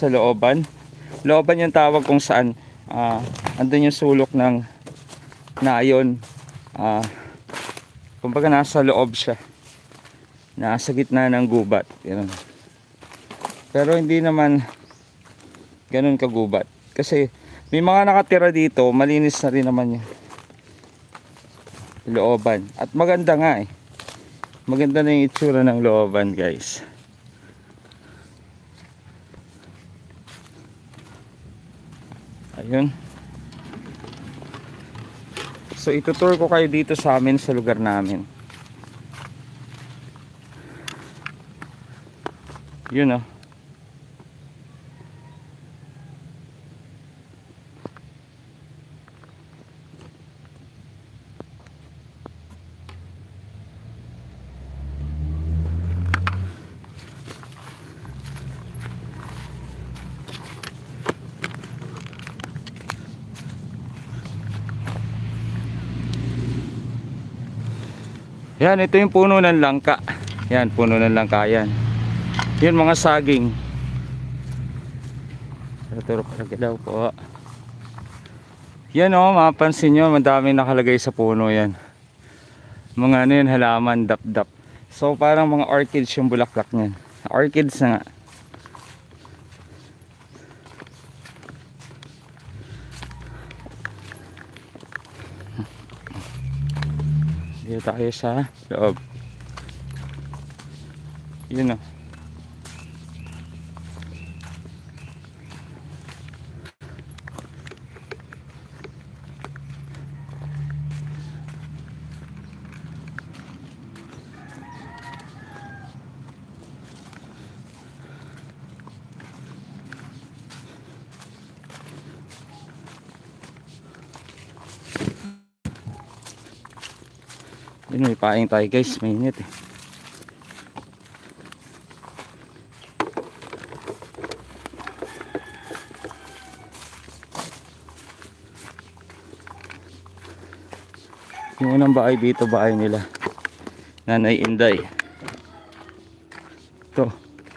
sa looban. Looban yung tawag kung saan andun yung sulok ng nayon. Kumbaga nasa loob siya, nasa gitna ng gubat. Yan. Pero hindi naman ganun kagubat kasi may mga nakatira dito, malinis na rin naman yung looban at maganda nga maganda na yung itsura ng looban, guys. Ayun. So itutour ko kayo dito sa amin, sa lugar namin. Yun oh. Yan, ito yung puno ng langka. Yan, puno ng langka yan. Yun, mga saging. Turo daw po. Yan o, mapapansin nyo, madaming nakalagay sa puno yan. Mga ano yun, halaman, dap-dap. So parang mga orchids yung bulaklak nyan. Orchids na nga. Dito tayo sa loob. Yun o. Yun, may paing tayo, guys, may init Yung unang bahay dito, bahay nila Nanay Inday. Ito.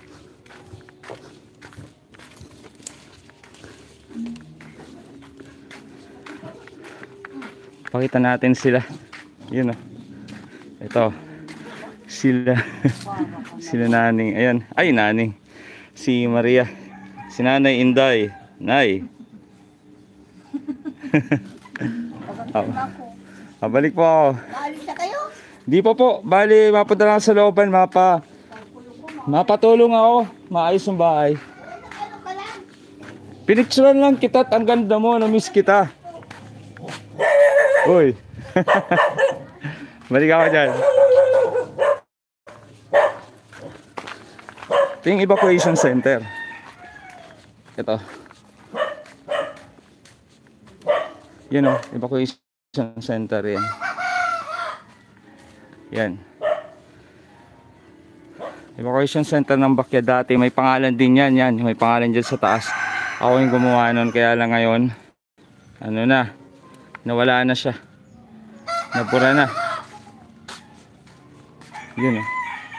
Pakita natin sila. Yun o. Ito. Sila. Sila naning. Ayan. Ay, naning. Si Maria. Si Nanay Inday. Nay. Balik po ako. Alis na kayo? Di po. Bali, mapunta lang sa looban. Mapatulong ako. Maayos yung bahay. Ano ka lang? Pinicturan lang kita at ang ganda mo. Namiss kita. Uy. Balik ako dyan. Ito yung evacuation center. Ito. Yun o, evacuation center yan. Yan. Evacuation center ng Bakyat dati. May pangalan din yan. Yan. May pangalan dyan sa taas. Ako yung gumawa nun. Kaya lang ngayon, ano na, nawala na siya. Nabura na. Yun eh.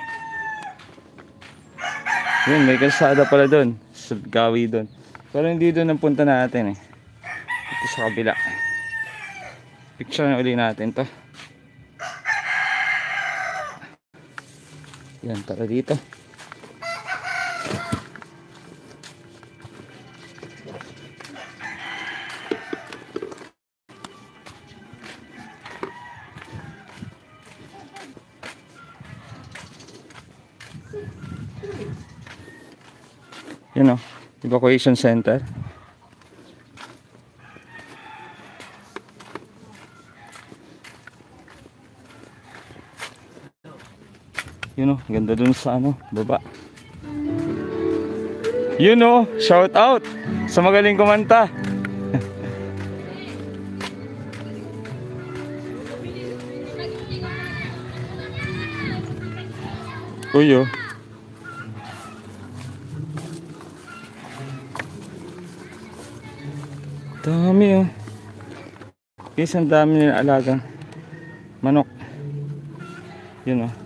Yun, may kalsada pala doon. Sa gawi doon. Pero hindi doon ang punta natin eh. Ito sa kabila. Picture na uli natin to. Yan, tara dito. Yun o, evacuation center. Yun o, ganda dun sa ano, baba. Yun o, shout out sa magaling kumanta. Uy o. Dami oh. Guys, ang dami nila alagang manok. Yun oh.